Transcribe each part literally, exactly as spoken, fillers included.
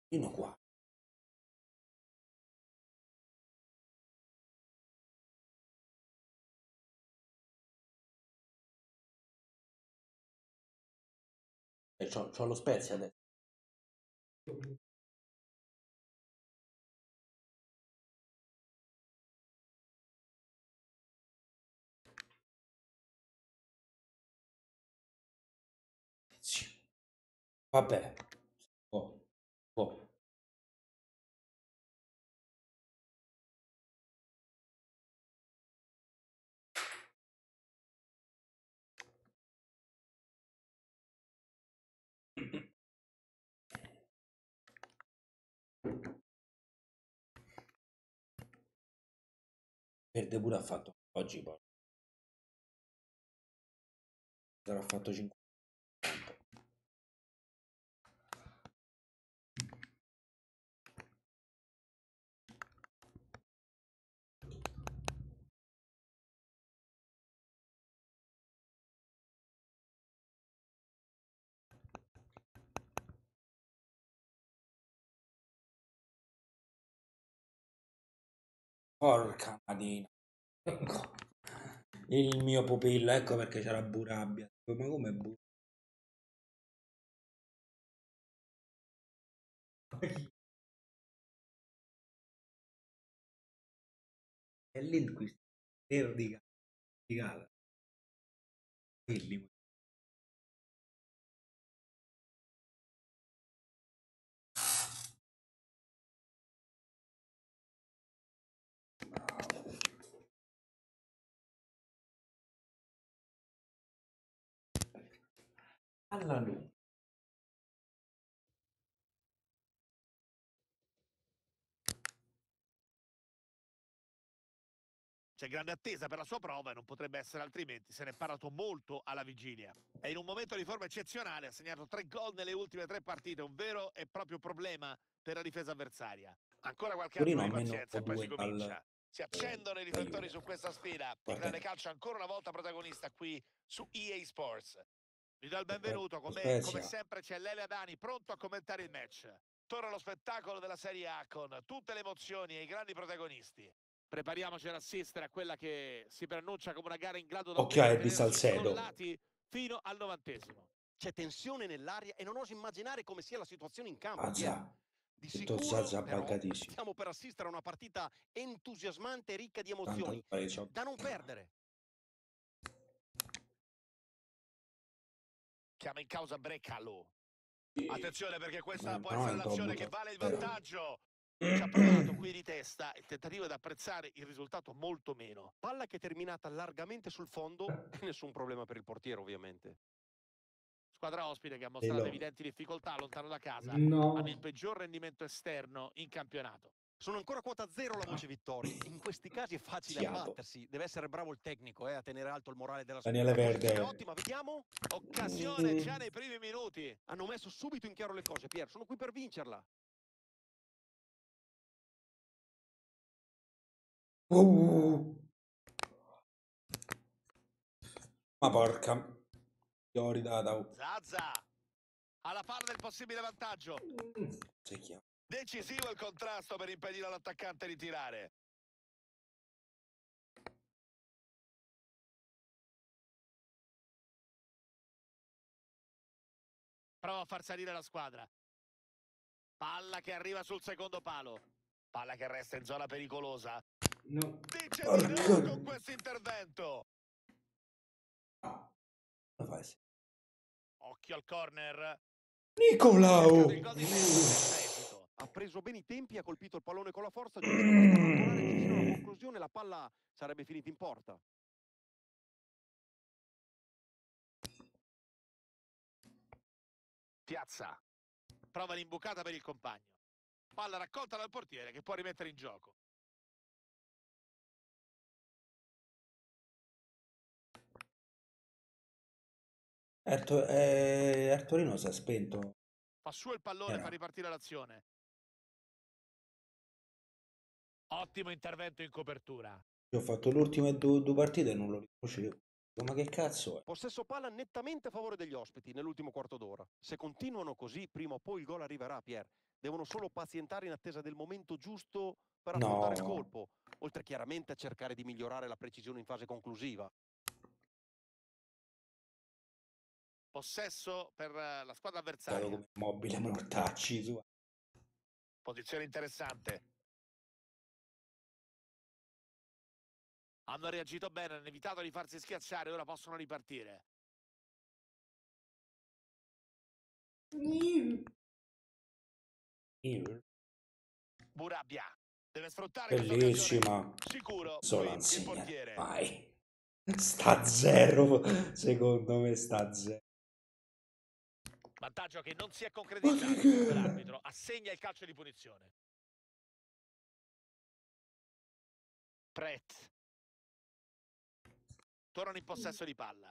Fino qua. E c'ho, c'ho lo Spezia adesso. Vabbè. Oh, oh. Verde pure ha fatto oggi poi. Sarà fatto cinque. Porca madina. Il mio pupillo, ecco perché c'era Burabbia. Ma come bu? È lì questo vero di gala. Quelli. Alla lunga. C'è grande attesa per la sua prova e non potrebbe essere altrimenti, se ne è parlato molto alla vigilia. È in un momento di forma eccezionale, ha segnato tre gol nelle ultime tre partite, un vero e proprio problema per la difesa avversaria. Ancora qualche attimo Torino di almeno pazienza e poi si due dal comincia. Si accendono i da riflettori Juve. su questa sfida. Il Va grande bene. calcio ancora una volta protagonista qui su E A Sports. Vi do il benvenuto, Lo come, come Spezia. sempre c'è Lele Adani pronto a commentare il match. Torna lo spettacolo della Serie A con tutte le emozioni e i grandi protagonisti. Prepariamoci ad assistere a quella che si preannuncia come una gara in grado davvero di Occhiali di tenerci Salcedo. incollati fino al novantesimo. C'è tensione nell'aria e non oso immaginare come sia la situazione in campo, Pier. Azza. Di Tutto sicuro, Zazza però, buggatissimo. stiamo per assistere a una partita entusiasmante e ricca di Tanta emozioni, parecchio. da non perdere. Chiama in causa Brecalo. Attenzione perché questa Ma può no, essere è un po' l'azione che buttato. vale il Vero. vantaggio. Ci ha provato qui di testa, il tentativo è da apprezzare, il risultato molto meno. Palla che è terminata largamente sul fondo e nessun problema per il portiere, ovviamente. Squadra ospite che ha mostrato Quello. evidenti difficoltà lontano da casa. No. Hanno il peggior rendimento esterno in campionato. Sono ancora quota zero la voce vittorie. In questi casi è facile Siato. abbattersi. Deve essere bravo il tecnico eh, a tenere alto il morale della Daniele squadra. La posizione è Verde. ottima, vediamo. Occasione Mm. già nei primi minuti. Hanno messo subito in chiaro le cose, Pier. Sono qui per vincerla. Uh. Ma porca. Fiorida da. Zaza alla palla del possibile vantaggio. Sei chiaro. Decisivo il contrasto per impedire all'attaccante di tirare. Prova a far salire la squadra. Palla che arriva sul secondo palo. Palla che resta in zona pericolosa. No. Dice Porca. di no con questo intervento. Lo fai? Occhio al corner. Nicolau. Il gol di testa senza esito. Ha preso bene i tempi e ha colpito il pallone con la forza giusta per farlo tornare vicino alla conclusione. La palla sarebbe finita in porta. Piazza. Prova l'imbucata per il compagno. Palla raccolta dal portiere che può rimettere in gioco. Erto, eh, Ertorino si è spento. Fa su il pallone, Era. fa ripartire l'azione. Ottimo intervento in copertura. Io ho fatto le ultime due, due partite e non lo riconoscevo. Ma che cazzo è? Possesso palla nettamente a favore degli ospiti nell'ultimo quarto d'ora. Se continuano così, prima o poi il gol arriverà, Pier. Devono solo pazientare in attesa del momento giusto per affrontare il No. colpo, oltre chiaramente a cercare di migliorare la precisione in fase conclusiva. Possesso per eh, la squadra Stato avversaria. come mobile mortacci su. Posizione interessante. Hanno reagito bene, hanno evitato di farsi schiacciare, ora possono ripartire. Burabia deve sfruttare questa occasione. Bellissima. Sicuro Sola lui, il insegna. portiere. Vai. Sta zero. Secondo me sta zero. Vantaggio che non si è Ma concretizzato. che- Comunque l'arbitro assegna il calcio di punizione. Pret. Tornano in possesso di palla.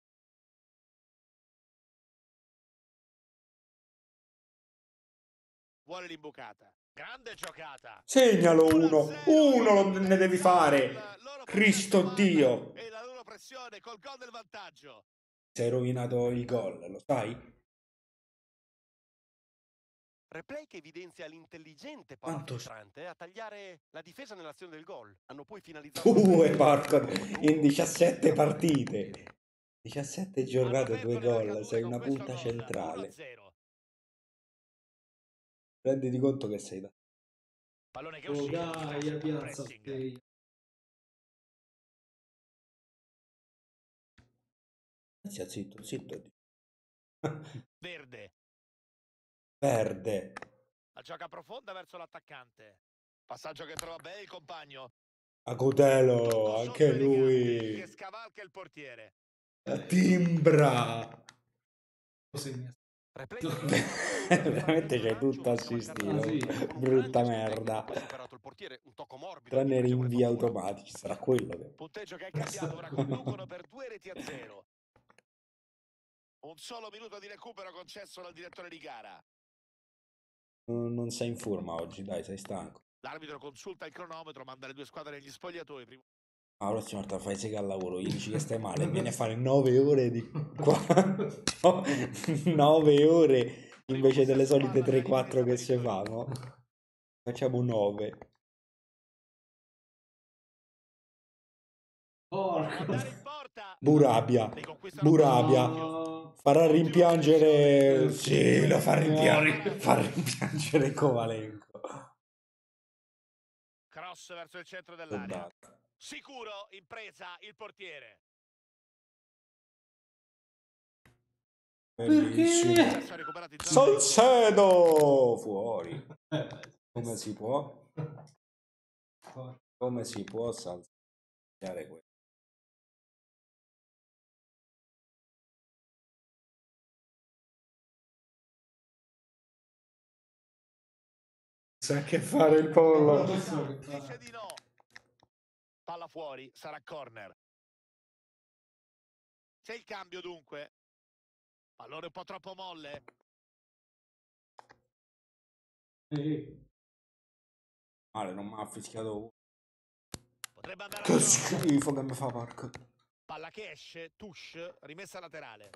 Vuole l'imbucata. Grande giocata. Segnalo uno a uno. zero, Uno lo limite ne devi il fare. loro Cristo possesso Dio. palla e la loro pressione col gol del vantaggio. Si è rovinato il gol, lo sai? Replay che evidenzia l'intelligente Quanto- palafiltrante a tagliare la difesa nell'azione del gol. Hanno poi finalizzato Due, al porco. pareggio. In diciassette partite. diciassette Hanno giornate, aperto due le gol. marcature Sei con una questo punta gol. uno a centrale. zero. Renditi conto che sei da... Pallone che è Oh uscito. dai, Difesa, piazza pressing. sei. Stia zitto, zitto. Verde. Perde. La gioca profonda verso l'attaccante. Passaggio che trova bene il compagno. Agudelo, Tutto anche sotto elegante, lui. che scavalca il portiere. Timbra. Segna. Replay No. Veramente c'è tutto Ah, assistito. sì. Brutta merda. Ha superato il portiere, un tocco morbido. Tranne di i pregevole rinvii fattura. automatici, sarà quello che... Punteggio che è cambiato, ora conducono per due reti a zero. Un solo minuto di recupero concesso dal direttore di gara. Non, non sei in forma oggi, dai, sei stanco. L'arbitro consulta il cronometro, manda le due squadre negli spogliatoi. Primo... Ma la prossima volta fai sega al lavoro, gli dici che stai male, vieni a fare nove ore di qua. nove ore invece delle solite tre quattro che si fanno. Facciamo nove. Porca. Andare in porta. Burabia. Riconquistano Burabia. No. Farà rimpiangere... Eh, Sì, lo fa rimpiangere. muori. Fa rimpiangere Kovalenko. Cross verso il centro dell'area. Soldata. Sicuro in presa il portiere. Bellissimo. Perché? Possesso recuperato in zona di rigore. Salcedo! Fuori. Eh, Come si può? Come si può saltare questo? Sa che fare il pollo. Non so che Dice fa. di no. Palla fuori, sarà corner. C'è il cambio dunque. Pallone un po' troppo molle. Eh, Male, non mi ha fischiato. Potrebbe andare a Che gol. schifo che mi fa, porco. Palla che esce, touche, rimessa laterale.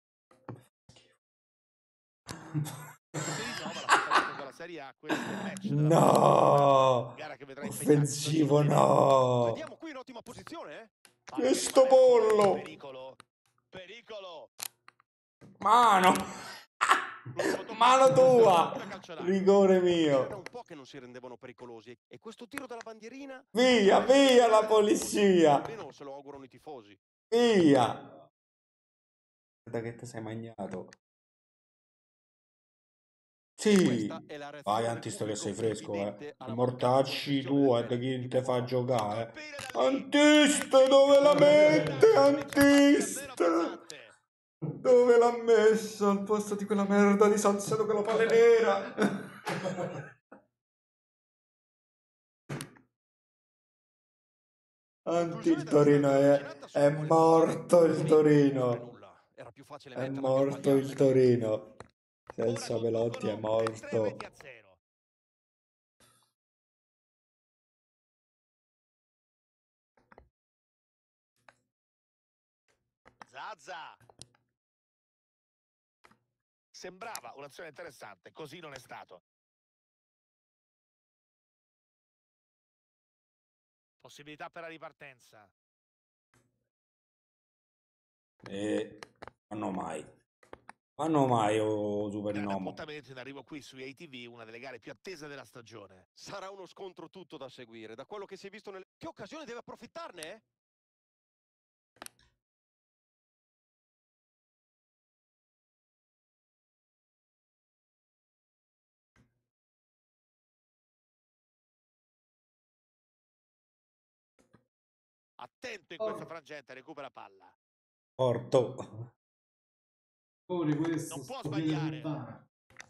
Si rinnova l'appuntamento con la Serie A, questo è il match della No! gara che vedrà Offensivo impegnati. no! Vediamo qui in ottima posizione, eh? Palla Che che sto rimane al pollo! cuore, Pericolo. Pericolo. Mano! Mano tua! Rigore Era mio! un po' che non si rendevano pericolosi e questo tiro dalla bandierina Via, via la polizia! almeno se lo augurano i tifosi. Via! Guarda che ti sei magnato. Sì! Questa è la reazione Vai, del Antisto che pubblico, sei fresco, evidente eh. alla I mancata mortacci concessione tu, del e penalty chi di te fa Buffon. giocare? Antista, dove la mette? Antista! Dove l'ha messo al posto di quella merda di Salcedo con la palla nera? Anti il Torino è, è morto il Torino. Era più facile È metterla che morto il sbagliarla. Torino. Senza Velotti è morto. Zaza. Sembrava un'azione interessante, così non è stato. Possibilità per la ripartenza. E fanno mai. Fanno mai, oh super Grande Nomo. appuntamento in arrivo qui su A T V, una delle gare più attese della stagione. Sarà uno scontro tutto da seguire. Da quello che si è visto nel... Che occasione deve approfittarne, eh? Attento in questo frangente, recupera palla. Porto. Fuori questo, Non può sto piede sbagliare. puttana.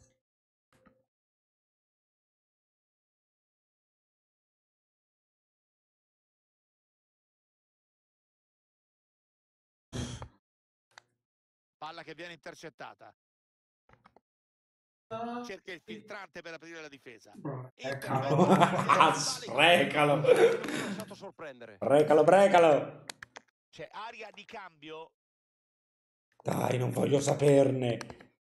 Palla che viene intercettata. Ah, Cerca il filtrante per aprire la difesa. Eccolo. Ah, sprecalo. Non si è lasciato sorprendere. Brecalo, brecalo. C'è aria di cambio. Dai, non voglio saperne.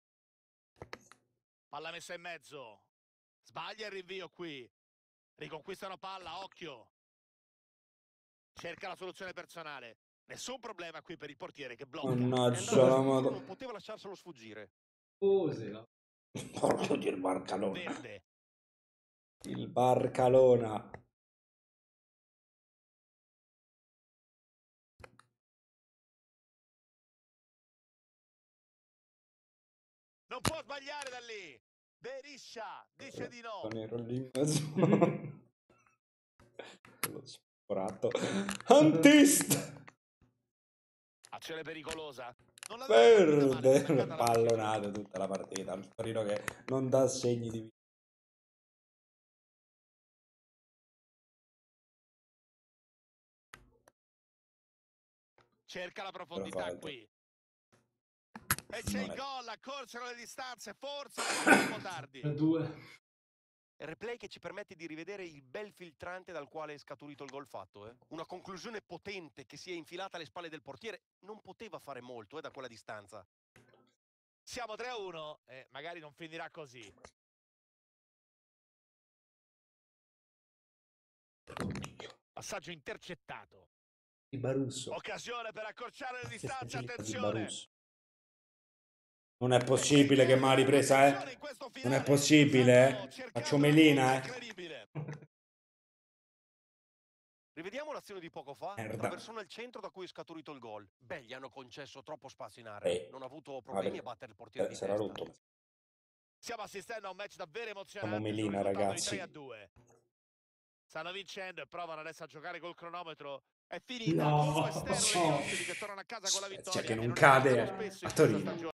Palla messa in mezzo. Sbaglia il rinvio qui. Riconquistano palla, occhio. Cerca la soluzione personale. Nessun problema qui per il portiere che blocca. Mannaggia È la andato sicuro, madonna. non poteva lasciarselo sfuggire. Cos'era? Porco di il Barcalona. Verde. Il Barcalona. Non può sbagliare da lì. Beriscia dice di no. Non ero lì in mezzo. Lo sforato. Antist. Azione pericolosa. Non Verde. Pallonato tutta la partita. Un Torino che non dà segni di vita. Cerca la profondità Perfetto. qui. E c'è Non il è- gol, accorsero le distanze, forse un po' tardi. Per due. Il replay che ci permette di rivedere il bel filtrante dal quale è scaturito il gol fatto. Eh? Una conclusione potente che si è infilata alle spalle del portiere. Non poteva fare molto eh, da quella distanza. Siamo tre a uno e magari non finirà così. Passaggio intercettato. Di Barusso. Occasione per accorciare le distanze, Di attenzione. Barusso. Non è possibile che mi ha ripresa, eh. Non è possibile, eh. Faccio melina, eh. Incredibile. Rivediamo l'azione di poco fa. Merda. Traversone al centro da cui è scaturito il gol. Beh, gli hanno concesso troppo spazio in area. Eh. Non ha avuto problemi Vabbè. a battere il portiere Eh, di sarà testa. rotto. Stiamo assistendo a un match davvero emozionante. Siamo melina, sul risultato di ragazzi. tre a due. Stanno vincendo e provano adesso a giocare col cronometro. È finita. No. Colpo esterno degli ospiti che tornano a casa con la Spezia vittoria. che e non è cade, capitato eh, spesso a in questa Torino. stagione.